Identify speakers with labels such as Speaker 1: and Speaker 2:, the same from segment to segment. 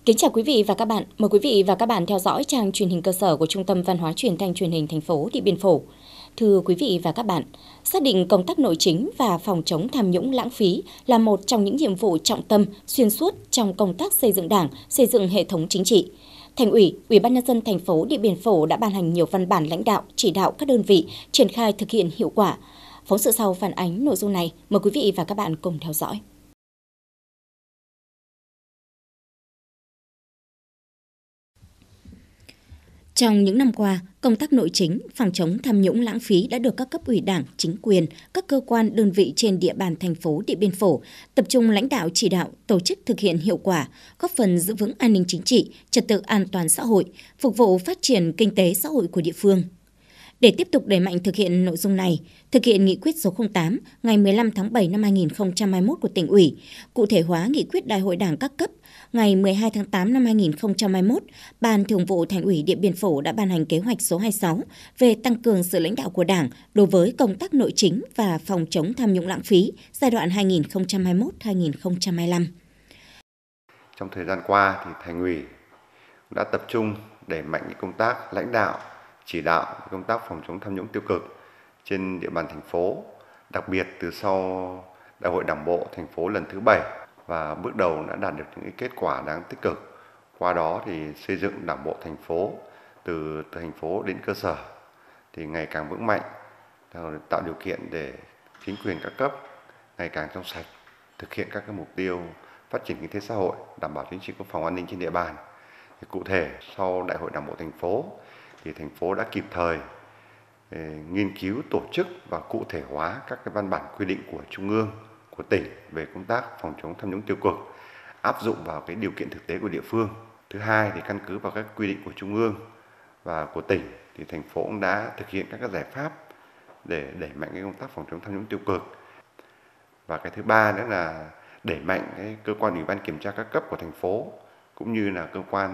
Speaker 1: Kính chào quý vị và các bạn. Mời quý vị và các bạn theo dõi trang truyền hình cơ sở của Trung tâm Văn hóa Truyền thanh Truyền hình thành phố Điện Biên Phủ. Thưa quý vị và các bạn, xác định công tác nội chính và phòng chống tham nhũng lãng phí là một trong những nhiệm vụ trọng tâm xuyên suốt trong công tác xây dựng Đảng, xây dựng hệ thống chính trị. Thành ủy, Ủy ban nhân dân thành phố Điện Biên Phủ đã ban hành nhiều văn bản lãnh đạo, chỉ đạo các đơn vị triển khai thực hiện hiệu quả. Phóng sự sau phản ánh nội dung này, mời quý vị và các bạn cùng theo dõi. Trong những năm qua, công tác nội chính, phòng chống tham nhũng lãng phí đã được các cấp ủy Đảng, chính quyền, các cơ quan, đơn vị trên địa bàn thành phố Điện Biên Phủ tập trung lãnh đạo chỉ đạo, tổ chức thực hiện hiệu quả, góp phần giữ vững an ninh chính trị, trật tự an toàn xã hội, phục vụ phát triển kinh tế xã hội của địa phương. Để tiếp tục đẩy mạnh thực hiện nội dung này, thực hiện nghị quyết số 08 ngày 15 tháng 7 năm 2021 của Tỉnh ủy, cụ thể hóa nghị quyết Đại hội Đảng các cấp ngày 12 tháng 8 năm 2021, Ban Thường vụ Thành ủy Điện Biên Phủ đã ban hành kế hoạch số 26 về tăng cường sự lãnh đạo của Đảng đối với công tác nội chính và phòng chống tham nhũng lãng phí giai đoạn 2021-2025.
Speaker 2: Trong thời gian qua, thì Thành ủy đã tập trung đẩy mạnh công tác lãnh đạo, chỉ đạo công tác phòng chống tham nhũng tiêu cực trên địa bàn thành phố, đặc biệt từ sau Đại hội Đảng bộ thành phố lần thứ 7 và bước đầu đã đạt được những kết quả đáng tích cực. Qua đó thì xây dựng Đảng bộ thành phố từ thành phố đến cơ sở thì ngày càng vững mạnh, tạo điều kiện để chính quyền các cấp ngày càng trong sạch, thực hiện các mục tiêu phát triển kinh tế xã hội, đảm bảo chính trị quốc phòng an ninh trên địa bàn. Thì cụ thể sau Đại hội Đảng bộ thành phố thì thành phố đã kịp thời nghiên cứu, tổ chức và cụ thể hóa các văn bản quy định của Trung ương, của tỉnh về công tác phòng chống tham nhũng tiêu cực, áp dụng vào điều kiện thực tế của địa phương. Thứ hai thì căn cứ vào các quy định của Trung ương và của tỉnh thì thành phố cũng đã thực hiện các giải pháp để đẩy mạnh công tác phòng chống tham nhũng tiêu cực. Và thứ ba nữa là đẩy mạnh cơ quan ủy ban kiểm tra các cấp của thành phố cũng như là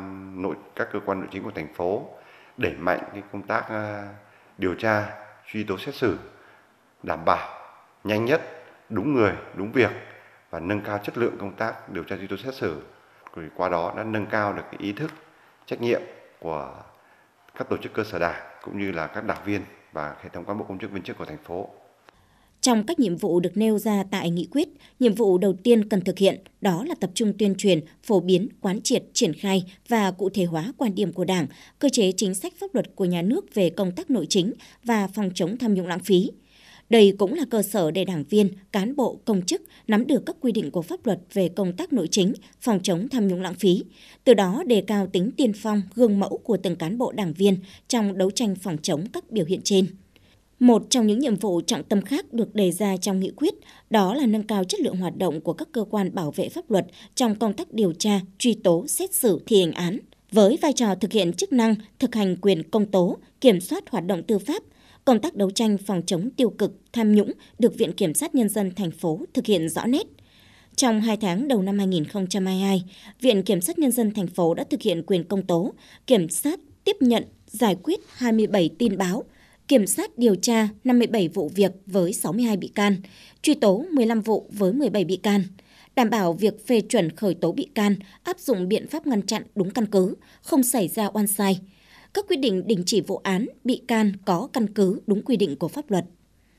Speaker 2: các cơ quan nội chính của thành phố đẩy mạnh công tác điều tra, truy tố xét xử, đảm bảo nhanh nhất, đúng người, đúng việc và nâng cao chất lượng công tác điều tra truy tố xét xử. Qua đó đã nâng cao được ý thức, trách nhiệm của các tổ chức cơ sở Đảng cũng như là các đảng viên và hệ thống cán bộ công chức viên chức của thành phố.
Speaker 1: Trong các nhiệm vụ được nêu ra tại nghị quyết, nhiệm vụ đầu tiên cần thực hiện đó là tập trung tuyên truyền, phổ biến, quán triệt, triển khai và cụ thể hóa quan điểm của Đảng, cơ chế chính sách pháp luật của nhà nước về công tác nội chính và phòng chống tham nhũng lãng phí. Đây cũng là cơ sở để đảng viên, cán bộ, công chức nắm được các quy định của pháp luật về công tác nội chính, phòng chống tham nhũng lãng phí, từ đó đề cao tính tiên phong, gương mẫu của từng cán bộ đảng viên trong đấu tranh phòng chống các biểu hiện trên. Một trong những nhiệm vụ trọng tâm khác được đề ra trong nghị quyết đó là nâng cao chất lượng hoạt động của các cơ quan bảo vệ pháp luật trong công tác điều tra, truy tố, xét xử, thi hành án. Với vai trò thực hiện chức năng, thực hành quyền công tố, kiểm soát hoạt động tư pháp, công tác đấu tranh phòng chống tiêu cực, tham nhũng được Viện Kiểm sát Nhân dân thành phố thực hiện rõ nét. Trong 2 tháng đầu năm 2022, Viện Kiểm sát Nhân dân thành phố đã thực hiện quyền công tố, kiểm sát, tiếp nhận, giải quyết 27 tin báo, kiểm sát điều tra 57 vụ việc với 62 bị can, truy tố 15 vụ với 17 bị can, đảm bảo việc phê chuẩn khởi tố bị can, áp dụng biện pháp ngăn chặn đúng căn cứ, không xảy ra oan sai. Các quyết định đình chỉ vụ án, bị can có căn cứ đúng quy định của pháp luật.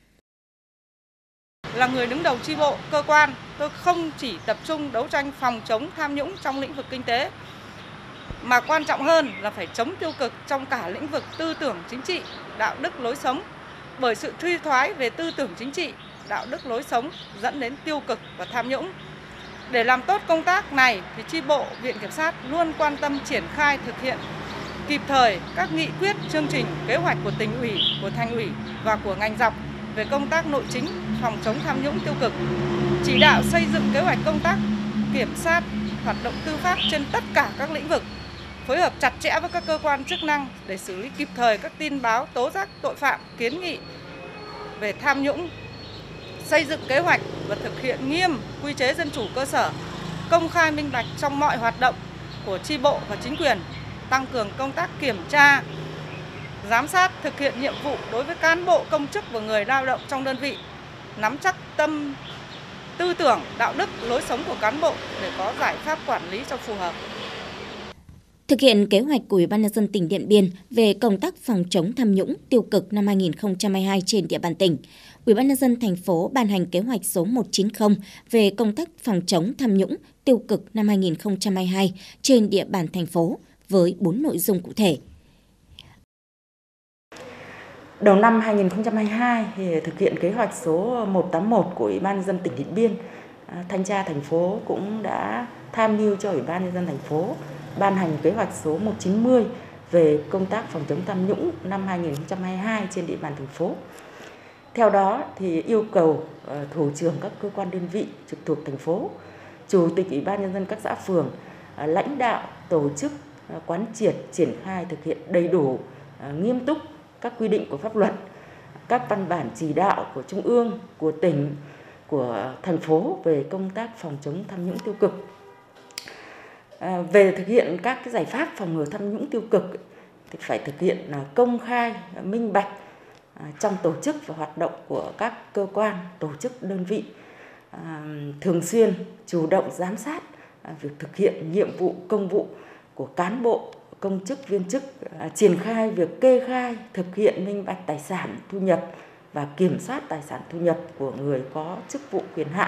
Speaker 3: Là người đứng đầu chi bộ, cơ quan, tôi không chỉ tập trung đấu tranh phòng chống tham nhũng trong lĩnh vực kinh tế, mà quan trọng hơn là phải chống tiêu cực trong cả lĩnh vực tư tưởng chính trị, đạo đức lối sống. Bởi sự suy thoái về tư tưởng chính trị, đạo đức lối sống dẫn đến tiêu cực và tham nhũng. Để làm tốt công tác này thì chi bộ Viện Kiểm sát luôn quan tâm triển khai thực hiện kịp thời các nghị quyết, chương trình, kế hoạch của Tỉnh ủy, của Thành ủy và của ngành dọc về công tác nội chính, phòng chống tham nhũng tiêu cực, chỉ đạo xây dựng kế hoạch công tác kiểm soát hoạt động tư pháp trên tất cả các lĩnh vực, phối hợp chặt chẽ với các cơ quan chức năng để xử lý kịp thời các tin báo, tố giác tội phạm, kiến nghị về tham nhũng, xây dựng kế hoạch và thực hiện nghiêm quy chế dân chủ cơ sở, công khai minh bạch trong mọi hoạt động của chi bộ và chính quyền, tăng cường công tác kiểm tra, giám sát, thực hiện nhiệm vụ đối với cán bộ, công chức và người lao động trong đơn vị, nắm chắc tư tưởng, đạo đức, lối sống của cán bộ để có giải pháp quản lý cho phù hợp.
Speaker 1: Thực hiện kế hoạch của Ủy ban nhân dân tỉnh Điện Biên về công tác phòng chống tham nhũng tiêu cực năm 2022 trên địa bàn tỉnh, Ủy ban nhân dân thành phố ban hành kế hoạch số 190 về công tác phòng chống tham nhũng tiêu cực năm 2022 trên địa bàn thành phố với 4 nội dung cụ thể.
Speaker 4: Đầu năm 2022 thì thực hiện kế hoạch số 181 của Ủy ban nhân dân tỉnh Điện Biên, Thanh tra thành phố cũng đã tham mưu cho Ủy ban nhân dân thành phố ban hành kế hoạch số 190 về công tác phòng chống tham nhũng năm 2022 trên địa bàn thành phố. Theo đó thì yêu cầu thủ trưởng các cơ quan đơn vị trực thuộc thành phố, chủ tịch Ủy ban nhân dân các xã phường, lãnh đạo tổ chức quán triệt triển khai thực hiện đầy đủ, nghiêm túc các quy định của pháp luật, các văn bản chỉ đạo của Trung ương, của tỉnh, của thành phố về công tác phòng chống tham nhũng tiêu cực. Về thực hiện các cái giải pháp phòng ngừa tham nhũng tiêu cực thì phải thực hiện công khai, minh bạch trong tổ chức và hoạt động của các cơ quan, tổ chức, đơn vị, thường xuyên chủ động giám sát việc thực hiện nhiệm vụ công vụ của cán bộ, công chức, viên chức, triển khai việc kê khai, thực hiện minh bạch tài sản thu nhập và kiểm soát tài sản thu nhập của người có chức vụ quyền hạn.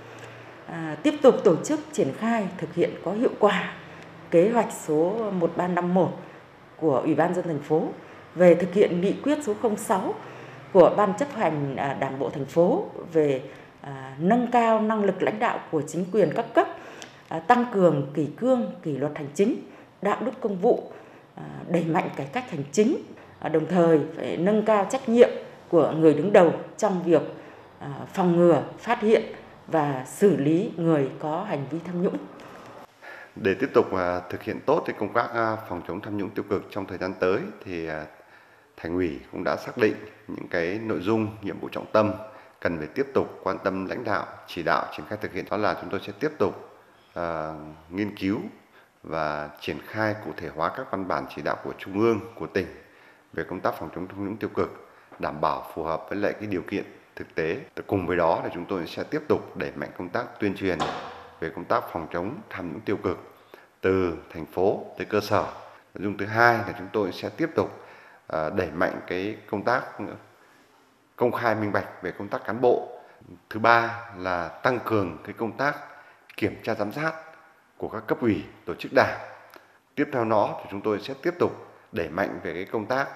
Speaker 4: Tiếp tục tổ chức triển khai thực hiện có hiệu quả kế hoạch số 1351 của Ủy ban nhân dân thành phố về thực hiện nghị quyết số 06 của Ban chấp hành Đảng bộ thành phố về nâng cao năng lực lãnh đạo của chính quyền các cấp, tăng cường kỷ cương, kỷ luật hành chính, đạo đức công vụ, đẩy mạnh cải cách hành chính, đồng thời phải nâng cao trách nhiệm của người đứng đầu trong việc phòng ngừa, phát hiện và xử lý người có hành vi tham nhũng.
Speaker 2: Để tiếp tục thực hiện tốt công tác phòng chống tham nhũng tiêu cực trong thời gian tới thì Thành ủy cũng đã xác định những cái nội dung, nhiệm vụ trọng tâm cần phải tiếp tục quan tâm lãnh đạo, chỉ đạo triển khai thực hiện. Đó là chúng tôi sẽ tiếp tục nghiên cứu và triển khai cụ thể hóa các văn bản chỉ đạo của Trung ương, của tỉnh về công tác phòng chống tham nhũng tiêu cực, đảm bảo phù hợp với lại cái điều kiện thực tế. Cùng với đó là chúng tôi sẽ tiếp tục đẩy mạnh công tác tuyên truyền về công tác phòng chống tham nhũng tiêu cực từ thành phố tới cơ sở. Nội dung thứ hai là chúng tôi sẽ tiếp tục đẩy mạnh cái công tác công khai minh bạch về công tác cán bộ. Thứ ba là tăng cường cái công tác kiểm tra giám sát của các cấp ủy, tổ chức đảng. Tiếp theo đó thì chúng tôi sẽ tiếp tục đẩy mạnh về cái công tác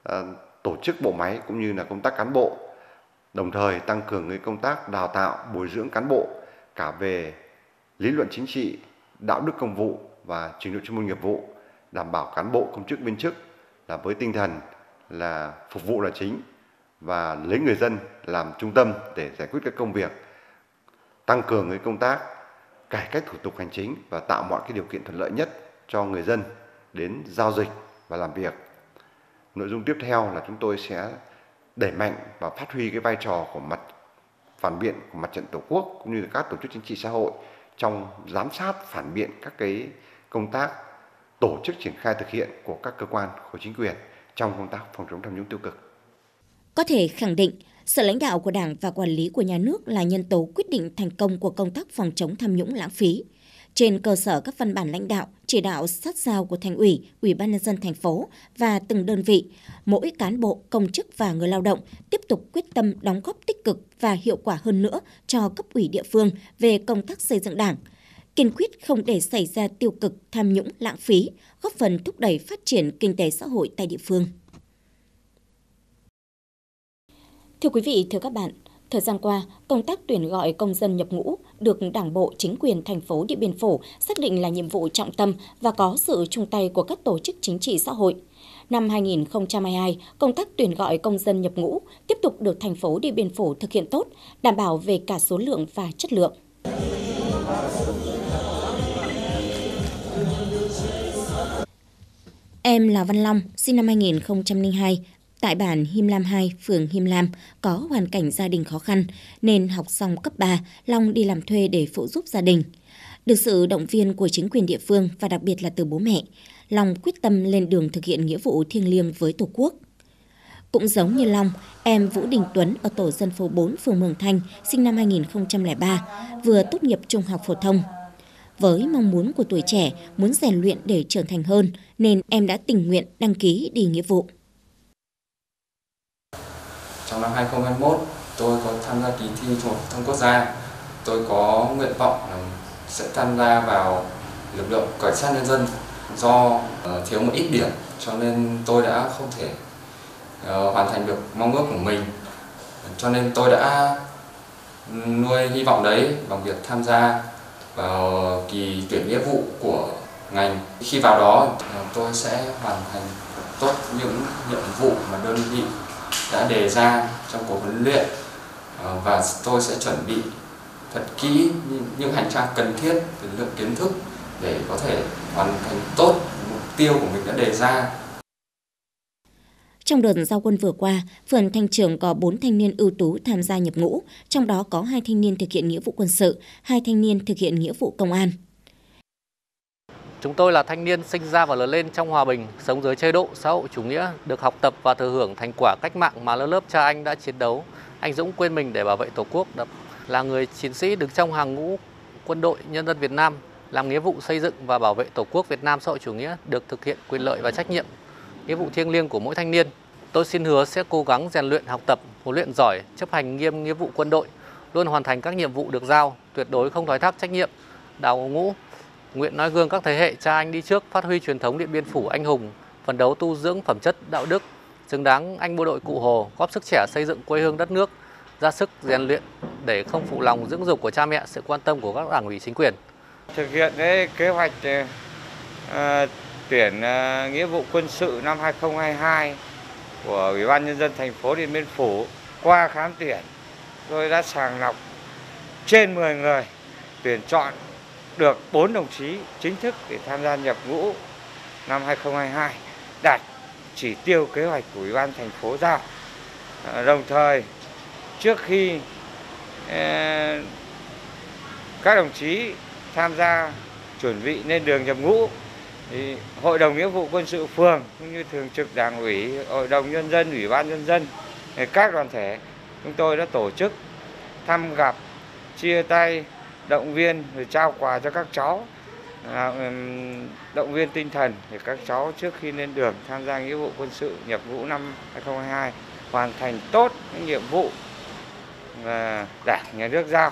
Speaker 2: tổ chức bộ máy cũng như là công tác cán bộ, đồng thời tăng cường cái công tác đào tạo, bồi dưỡng cán bộ cả về lý luận chính trị, đạo đức công vụ và trình độ chuyên môn nghiệp vụ, đảm bảo cán bộ, công chức, viên chức là với tinh thần là phục vụ là chính và lấy người dân làm trung tâm để giải quyết các công việc, tăng cường cái công tác cải cách thủ tục hành chính và tạo mọi cái điều kiện thuận lợi nhất cho người dân đến giao dịch và làm việc. Nội dung tiếp theo là chúng tôi sẽ đẩy mạnh và phát huy cái vai trò của mặt phản biện của Mặt trận Tổ quốc cũng như là các tổ chức chính trị xã hội trong giám sát phản biện các cái công tác tổ chức triển khai thực hiện của các cơ quan, của chính quyền trong công tác phòng chống tham nhũng tiêu cực.
Speaker 1: Có thể khẳng định, sự lãnh đạo của Đảng và quản lý của nhà nước là nhân tố quyết định thành công của công tác phòng chống tham nhũng lãng phí. Trên cơ sở các văn bản lãnh đạo, chỉ đạo sát sao của Thành ủy, Ủy ban nhân dân thành phố và từng đơn vị, mỗi cán bộ, công chức và người lao động tiếp tục quyết tâm đóng góp tích cực và hiệu quả hơn nữa cho cấp ủy địa phương về công tác xây dựng Đảng, kiên quyết không để xảy ra tiêu cực, tham nhũng, lãng phí, góp phần thúc đẩy phát triển kinh tế xã hội tại địa phương. Thưa quý vị, thưa các bạn, thời gian qua, công tác tuyển gọi công dân nhập ngũ được Đảng bộ, chính quyền thành phố Điện Biên Phủ xác định là nhiệm vụ trọng tâm và có sự chung tay của các tổ chức chính trị xã hội. Năm 2022, công tác tuyển gọi công dân nhập ngũ tiếp tục được thành phố Điện Biên Phủ thực hiện tốt, đảm bảo về cả số lượng và chất lượng. Em là Văn Long, sinh năm 2002, tại bản Him Lam 2, phường Him Lam, có hoàn cảnh gia đình khó khăn, nên học xong cấp 3, Long đi làm thuê để phụ giúp gia đình. Được sự động viên của chính quyền địa phương và đặc biệt là từ bố mẹ, Long quyết tâm lên đường thực hiện nghĩa vụ thiêng liêng với Tổ quốc. Cũng giống như Long, em Vũ Đình Tuấn ở tổ dân phố 4, phường Mường Thanh, sinh năm 2003, vừa tốt nghiệp trung học phổ thông. Với mong muốn của tuổi trẻ muốn rèn luyện để trưởng thành hơn, nên em đã tình nguyện đăng ký đi nghĩa vụ.
Speaker 5: Trong năm 2021, tôi có tham gia kỳ thi Trung học phổ thông quốc gia. Tôi có nguyện vọng sẽ tham gia vào lực lượng cảnh sát nhân dân. Do thiếu một ít điểm, cho nên tôi đã không thể hoàn thành được mong ước của mình. Cho nên tôi đã nuôi hy vọng đấy bằng việc tham gia vào kỳ tuyển nghĩa vụ của ngành. Khi vào đó, tôi sẽ hoàn thành tốt những nhiệm vụ mà đơn vị đã đề ra trong cuộc huấn luyện, và tôi sẽ chuẩn bị thật kỹ những hành trang cần thiết về lượng kiến thức để có thể hoàn thành tốt mục tiêu của mình đã đề ra.
Speaker 1: Trong đợt giao quân vừa qua, phường Thanh Trường có 4 thanh niên ưu tú tham gia nhập ngũ, trong đó có 2 thanh niên thực hiện nghĩa vụ quân sự, 2 thanh niên thực hiện nghĩa vụ công an.
Speaker 6: Chúng tôi là thanh niên sinh ra và lớn lên trong hòa bình, sống dưới chế độ xã hội chủ nghĩa, được học tập và thừa hưởng thành quả cách mạng mà lớp cha anh đã chiến đấu, anh dũng quên mình để bảo vệ Tổ quốc. Là người chiến sĩ đứng trong hàng ngũ quân đội nhân dân Việt Nam, làm nghĩa vụ xây dựng và bảo vệ Tổ quốc Việt Nam xã hội chủ nghĩa, được thực hiện quyền lợi và trách nhiệm, nghĩa vụ thiêng liêng của mỗi thanh niên. Tôi xin hứa sẽ cố gắng rèn luyện, học tập, huấn luyện giỏi, chấp hành nghiêm nghĩa vụ quân đội, luôn hoàn thành các nhiệm vụ được giao, tuyệt đối không thoái thác trách nhiệm, đào ngũ. Nguyện noi gương các thế hệ cha anh đi trước, phát huy truyền thống Điện Biên Phủ anh hùng, phấn đấu tu dưỡng phẩm chất đạo đức, xứng đáng anh bộ đội Cụ Hồ, góp sức trẻ xây dựng quê hương đất nước, ra sức rèn luyện để không phụ lòng dưỡng dục của cha mẹ, sự quan tâm của các đảng ủy chính quyền.
Speaker 7: Thực hiện kế hoạch tuyển nghĩa vụ quân sự năm 2022 của Ủy ban Nhân dân thành phố Điện Biên Phủ, qua khám tuyển, tôi đã sàng lọc trên 10 người, tuyển chọn được 4 đồng chí chính thức để tham gia nhập ngũ năm 2022, đạt chỉ tiêu kế hoạch của Ủy ban thành phố giao. Đồng thời, trước khi các đồng chí tham gia chuẩn bị lên đường nhập ngũ, thì Hội đồng nghĩa vụ quân sự phường cũng như thường trực Đảng ủy, Hội đồng nhân dân, Ủy ban nhân dân, các đoàn thể chúng tôi đã tổ chức thăm gặp, chia tay, động viên rồi trao quà cho các cháu, động viên tinh thần để các cháu trước khi lên đường tham gia nghĩa vụ quân sự nhập ngũ năm 2022 hoàn thành tốt những nhiệm vụ mà Đảng, Nhà nước giao.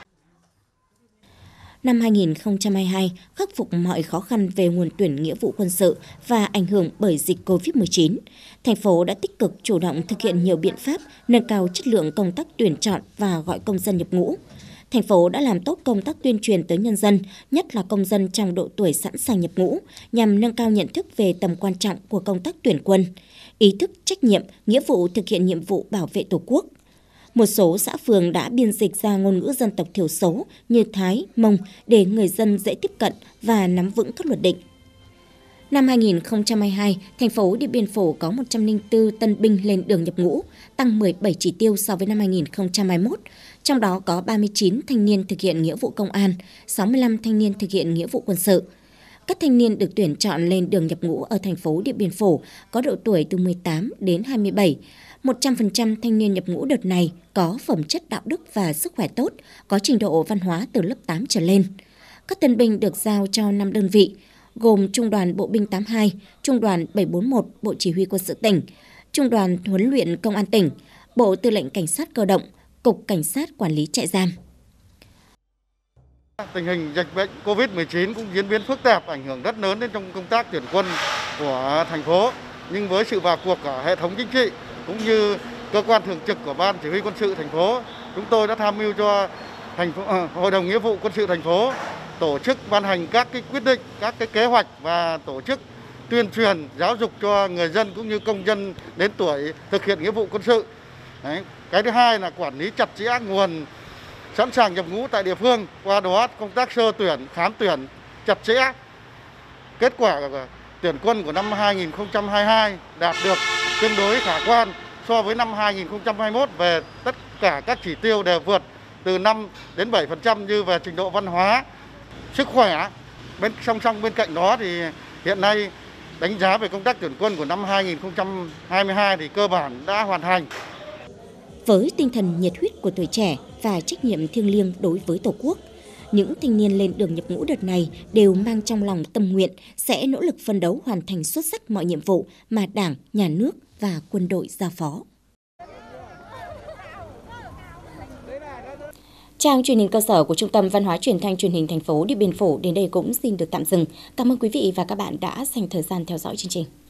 Speaker 1: Năm 2022, khắc phục mọi khó khăn về nguồn tuyển nghĩa vụ quân sự và ảnh hưởng bởi dịch COVID-19, thành phố đã tích cực chủ động thực hiện nhiều biện pháp nâng cao chất lượng công tác tuyển chọn và gọi công dân nhập ngũ. Thành phố đã làm tốt công tác tuyên truyền tới nhân dân, nhất là công dân trong độ tuổi sẵn sàng nhập ngũ, nhằm nâng cao nhận thức về tầm quan trọng của công tác tuyển quân, ý thức trách nhiệm, nghĩa vụ thực hiện nhiệm vụ bảo vệ Tổ quốc. Một số xã phường đã biên dịch ra ngôn ngữ dân tộc thiểu số như Thái, Mông để người dân dễ tiếp cận và nắm vững các luật định. Năm 2022, thành phố Điện Biên Phủ có 104 tân binh lên đường nhập ngũ, tăng 17 chỉ tiêu so với năm 2021. Trong đó có 39 thanh niên thực hiện nghĩa vụ công an, 65 thanh niên thực hiện nghĩa vụ quân sự. Các thanh niên được tuyển chọn lên đường nhập ngũ ở thành phố Điện Biên Phủ có độ tuổi từ 18 đến 27. 100% thanh niên nhập ngũ đợt này có phẩm chất đạo đức và sức khỏe tốt, có trình độ văn hóa từ lớp 8 trở lên. Các tân binh được giao cho 5 đơn vị, gồm Trung đoàn Bộ binh 82, Trung đoàn 741 Bộ Chỉ huy Quân sự tỉnh, Trung đoàn Huấn luyện Công an tỉnh, Bộ Tư lệnh Cảnh sát Cơ động, Cục Cảnh sát Quản lý trại giam.
Speaker 8: Tình hình dịch bệnh COVID-19 cũng diễn biến phức tạp, ảnh hưởng rất lớn đến trong công tác tuyển quân của thành phố. Nhưng với sự vào cuộc của hệ thống chính trị cũng như cơ quan thường trực của Ban Chỉ huy Quân sự thành phố, chúng tôi đã tham mưu cho Hội đồng nghĩa vụ quân sự thành phố tổ chức ban hành các cái quyết định, các cái kế hoạch và tổ chức tuyên truyền giáo dục cho người dân cũng như công dân đến tuổi thực hiện nghĩa vụ quân sự. Đấy. Cái thứ hai là quản lý chặt chẽ nguồn sẵn sàng nhập ngũ tại địa phương, qua đó công tác sơ tuyển, khám tuyển chặt chẽ. Kết quả tuyển quân của năm 2022 đạt được tương đối khả quan so với năm 2021 về tất cả các chỉ tiêu đều vượt từ 5 đến 7% như về trình độ văn hóa, sức khỏe. Song song bên cạnh đó thì hiện nay đánh giá về công tác tuyển quân của năm 2022 thì cơ bản đã hoàn thành.
Speaker 1: Với tinh thần nhiệt huyết của tuổi trẻ và trách nhiệm thiêng liêng đối với Tổ quốc, những thanh niên lên đường nhập ngũ đợt này đều mang trong lòng tâm nguyện sẽ nỗ lực phấn đấu hoàn thành xuất sắc mọi nhiệm vụ mà Đảng, Nhà nước và quân đội giao phó. Trang truyền hình cơ sở của Trung tâm Văn hóa Truyền thanh Truyền hình thành phố Điện Biên Phủ đến đây cũng xin được tạm dừng. Cảm ơn quý vị và các bạn đã dành thời gian theo dõi chương trình.